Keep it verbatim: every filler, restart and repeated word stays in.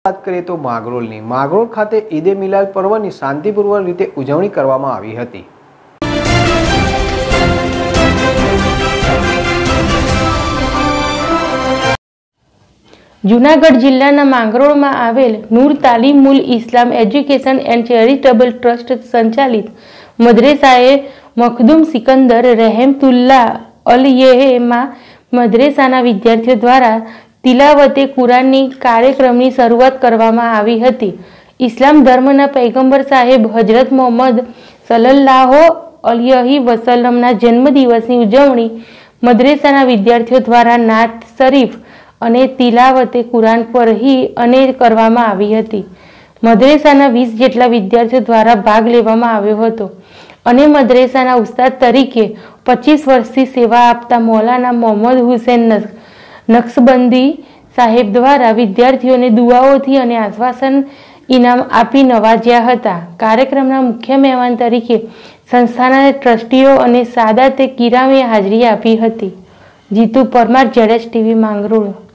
વાત કરીએ તો માંગરોળની માંગરોળ ખાતે ઈદે મિલાદ પર્વની શાંતિપૂર્વક રીતે ઉજવણી કરવામાં આવી હતી। જૂનાગઢ જિલ્લાના માંગરોળમાં આવેલ Noor Talimul Islam education and charitable trust સંચાલિત મદ્રેસાએ મખદુમ સિકંદર રહેમતુલ્લાહ અલયહેમાં મદ્રેસાના વિદ્યાર્થીઓ દ્વારા તિલાવતે કુરાનની કાર્યક્રમની શરૂઆત કરવામાં આવી હતી। ઇસ્લામ ધર્મના પૈગંબર સાહેબ હજરત મોહમ્મદ સલ્લલ્લાહુ અલૈહિ વસલ્લમના જન્મદિવસની ઉજવણી મદ્રેસાના વિદ્યાર્થીઓ દ્વારા નાત શરીફ અને તિલાવતે કુરાન પર હી અને કરવામાં આવી હતી। મદ્રેસાના વીસ જેટલા વિદ્યાર્થીઓ દ્વારા ભાગ લેવામાં આવ્યો હતો અને મદ્રેસાના ઉસ્તાદ તરીકે પચીસ વર્ષથી સેવા આપતા મૌલાના મોહમ્મદ હુસૈન નક્શબંધી સાહેબ દ્વારા વિદ્યાર્થીઓને દુઆઓથી અને આશ્વાસન ઇનામ આપી નવાજ્યા હતા। કાર્યક્રમના મુખ્ય મહેમાન તરીકે સંસ્થાના ટ્રસ્ટીઓ અને સાદાતે કિરામે હાજરી આપી હતી। જીતુ પરમાર, જેડેશ ટીવી માંગરોળ।